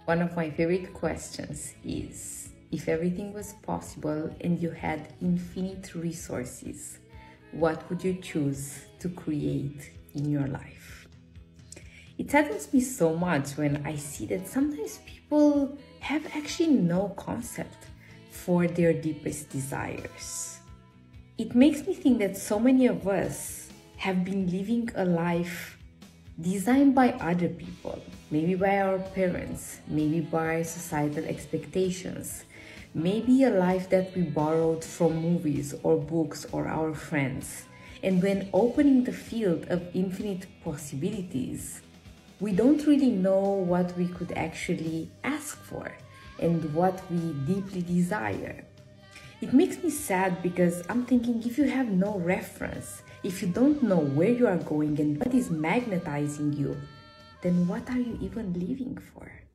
One of my favorite questions is, if everything was possible and you had infinite resources, what would you choose to create in your life? It saddens me so much when I see that sometimes people have actually no concept for their deepest desires. It makes me think that so many of us have been living a life designed by other people, maybe by our parents, maybe by societal expectations, maybe a life that we borrowed from movies or books or our friends. And when opening the field of infinite possibilities, we don't really know what we could actually ask for and what we deeply desire. It makes me sad because I'm thinking, if you have no reference, if you don't know where you are going and what is magnetizing you, then what are you even living for?